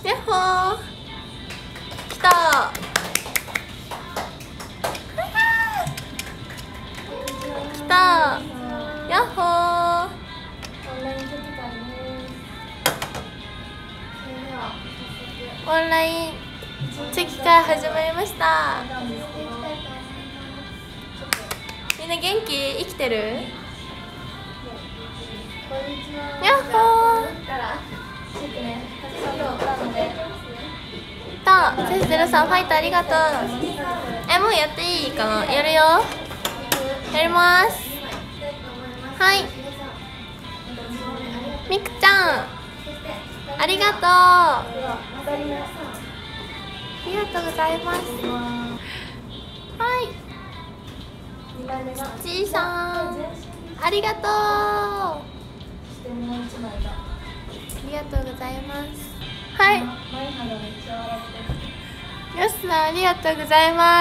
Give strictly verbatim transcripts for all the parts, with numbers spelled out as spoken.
やっほー来たー来たーやっほーオンラインチェキ会始まりました。みんな元気？生きてる？やっほーと、セスゼロさんファイトありがとう。え、もうやっていいかな？やるよ。やります。はい。みくちゃんありがとう。ありがとうございます。はい。ちーさんありがとう。ありがとうございます。はい。よしさんありがとうございます。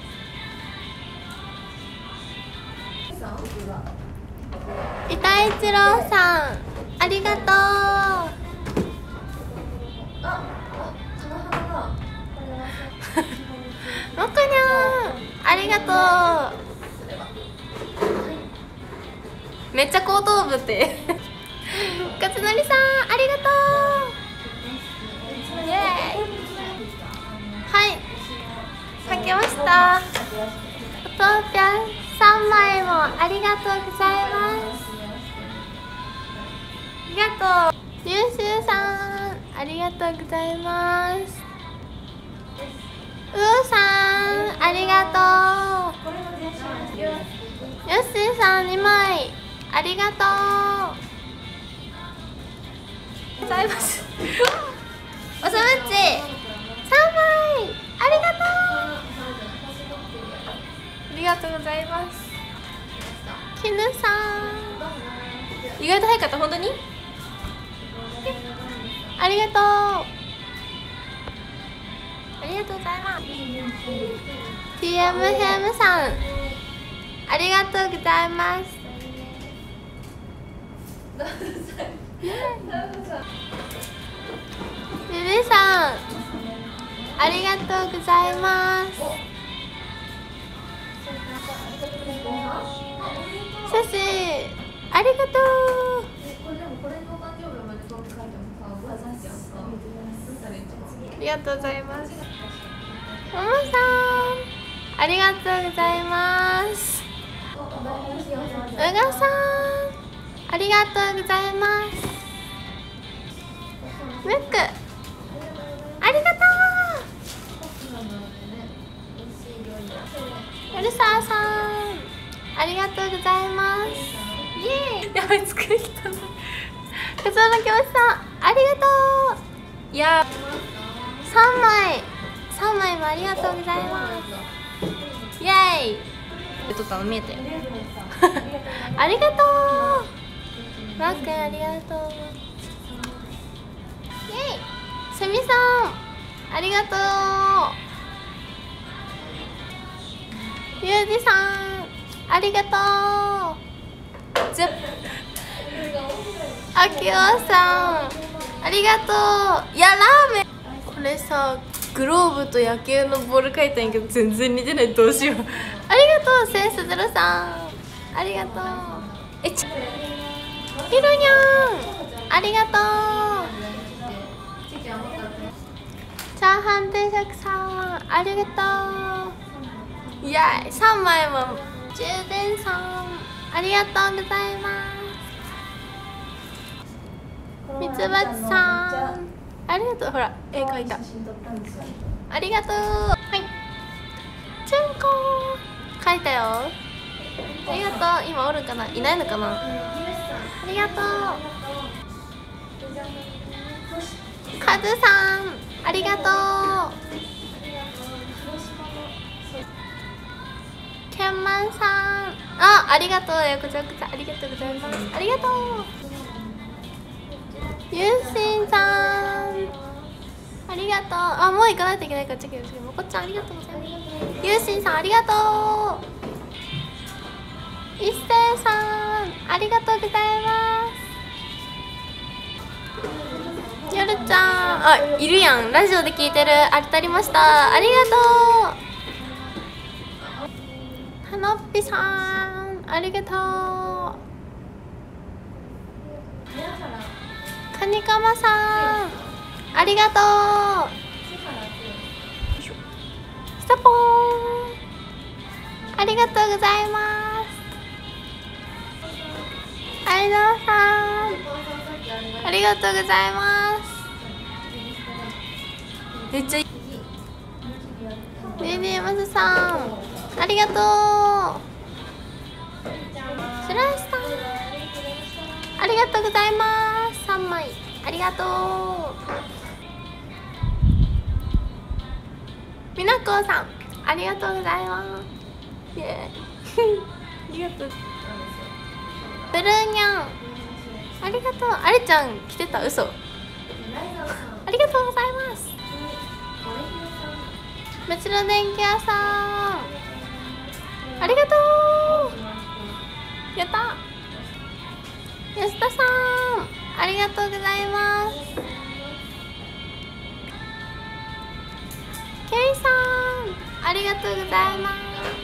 板一郎さんありがとう。もこにゃんありがとう。めっちゃ後頭部ってかつのりさんありがとう。イエーイ。はい書けました。おとうぴゃんさんまいもありがとうございます。ありがとう。りゅうしゅうさんありがとうございます。うーさんありがとう。よっしーさんにまいありがとうございます。おさむっちさんまいありがとう。ありがとうございます。きぬさん意外と早かった。本当にありがとう。ありがとうございます。 ティーエム ヘムさんありがとうございます。ビビさんありがとうございます。シャシありがとう。ありがとうございます。ももさんありがとうございます。うがさんありがとうございます。むっくありがとう。うるさーさんありがとうございます。イエーイ。やばい作りきたの。かつおの教師さんありがとう。いやさんまいさんまいもありがとうございます。イエーイ。撮ったの見えてありがとう。マックありがとう。イエーイ。セミさんありがとう。ゆうじさんありがとう。じゃあきおさんありがとう。いやラーメンこれさグローブと野球のボール描いたんやけど全然似てない。どうしよう。ありがとうセンスゼロさんありがとう。えちひろにゃんありがとう。チャーハン定食さんありがとう。イエーイ。さんまいも充電さんありがとうございます。みつばちさんありがとう。ほら絵描いた。ありがとう。はいちゅんこ描いたよ。ありがとう。今おるかな、いないのかな。ありがとう。かずさんありがとう。けんまんさんあありがとうよ。こちらこちらありがとうございます。ありがとう。ゆうしんさんありがとう。あもう行かないといけないからチェックして。もこちゃんありがとうございます。ゆうしんさんありがとう。いっせいさんありがとうございます。よるちゃんあ、いるやん。ラジオで聞いてる。あ当たりました。ありがとう。はのっぴさん、ありがとう。かにかまさん、ありがとう。ひさぽーん、ありがとうございます。ありがとうさん、ありがとうございます。めっちゃいい。ねえねえまずさん、ありがとう。スライスさん、ありがとうございます。さんまいありがとう。みなこさん、ありがとうございます。イエーイありがとう。ブルーニャン、ありがとう。あれちゃん来てた？嘘。ありがとうございます。もちろん電気屋さん、ありがとう。やった。安田さん、ありがとうございます。ケイさん、ありがとうございます。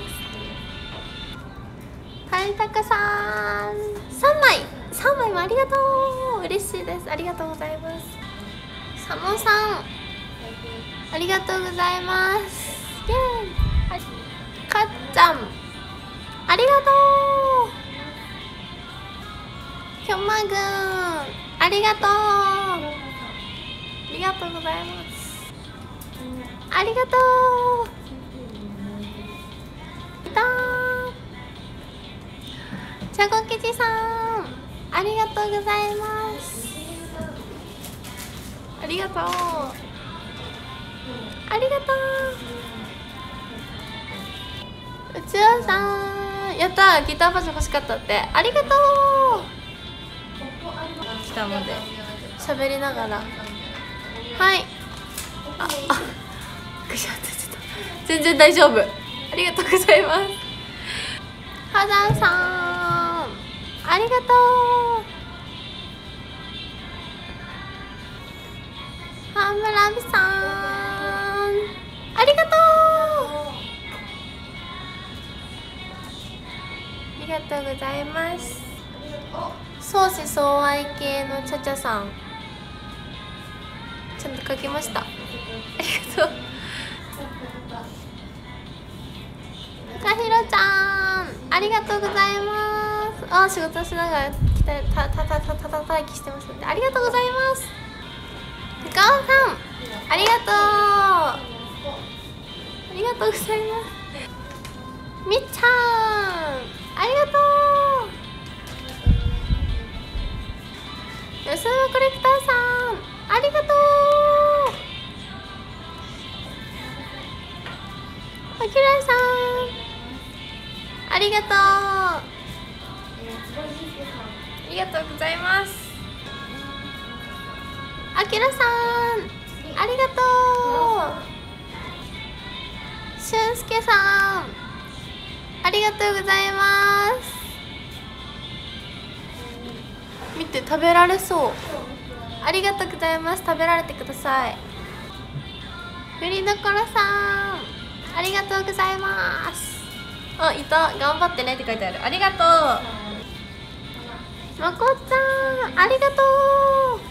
タイタカさん、さんまいさんまいもありがとう。嬉しいです。ありがとうございます。佐野さん、ありがとうございます。イエーイ。はい、かっちゃん、ありがとう。きょまぐん、ありがとう。ありがとうございます。ありがとう。いたー。ちゃこきちさん、ありがとうございます。ありがとう。ありがとう。うちわさん、やったー。ギターバージョン欲しかったって。ありがとう。来たので喋りながら、はい。ああぐしゃってちょっと全然大丈夫。ありがとうございます。はざんさん、ありがとう。ハムラビさん、ありがとう。ありがとうございます。相思相愛系のちゃちゃさん、ちゃんと書きました。ありがとう。かひろちゃん、ありがとうございます。あ、仕事しながら来てたたたたたた待機してますので、ありがとうございます。高尾さん、ありがとう。ありがとうございます。みっちゃん、ありがとう。よそのコレクターさん、ありがとう。あきらさん、ありがとう。ありがとうございます。あきらさん、ありがとう。しゅんすけさん、ありがとうございます。見て、食べられそう。ありがとうございます。食べられてください。ふりどころさん、ありがとうございます。あ、いた。頑張ってねって書いてある。ありがとう。まこちゃん、ありがとう。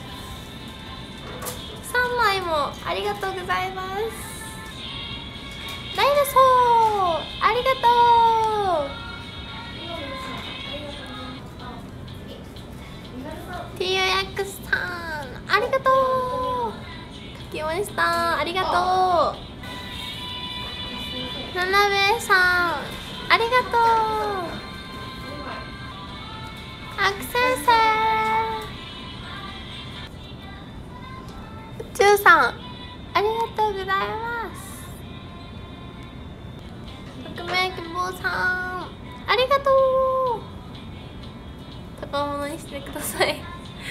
さんまいもありがとうございます。ダイナソー、ありがとう。ティーユーエックス さん、ありがとう。書きました。ありがとう。ななべさん、ありがとう。あく先生、宇宙さん、ありがとうございます。匿名希望さん、ありがとう。高物にしてください。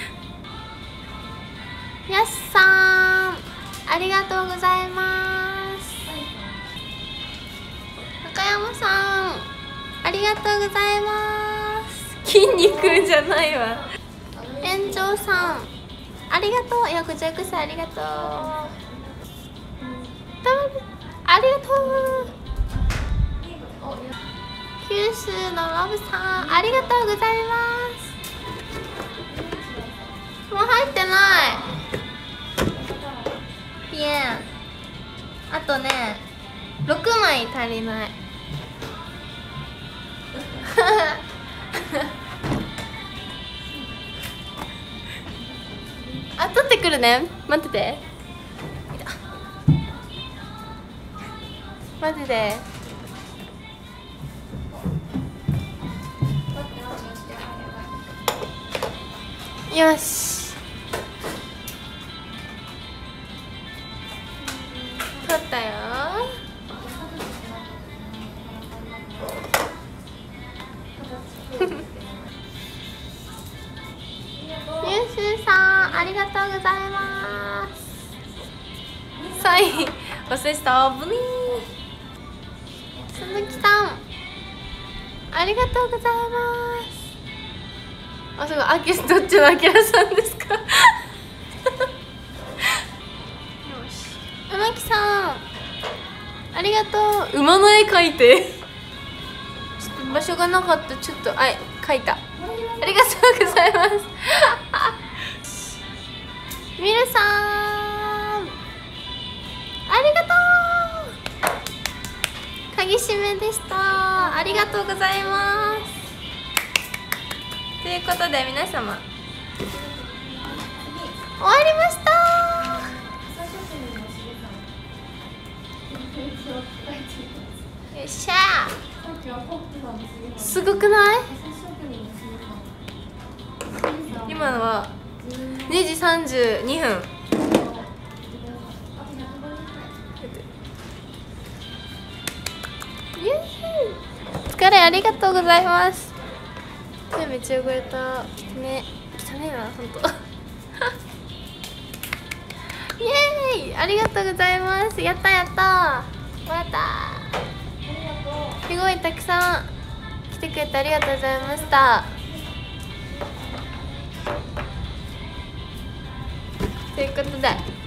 やすさん、ありがとうございます。高山さん、ありがとうございます。筋肉じゃないわ。園長さん、 ありがとう。いやこちらこそありがとう。ありがとう。九州のラブさんありがとうございます。もう入ってない。ピエンあとねろくまい足りない。あ、取ってくるね。待ってて。待ってて。よし。取ったよ。ゆうしゅうさんありがとうございます。サイン忘れてた。ブニー。鈴木さんありがとうございます。あ、すごい。あきどっちのあきらさんですか。よし。うまきさんありがとう。馬の絵描いて。ちょっと場所がなかった。ちょっとあい描いた。ありがとうございます。みるさんありがとう。鍵閉めでした。ありがとうございます。ということで皆様終わりました。よっしゃー。すごくない？今のはにじさんじゅうにふん。お疲れありがとうございます。手めっちゃ汚れた。ね、汚ねえな、ほんと。イエーイありがとうございます。やったやったもらった。すごいたくさん来てくれてありがとうございました。ということで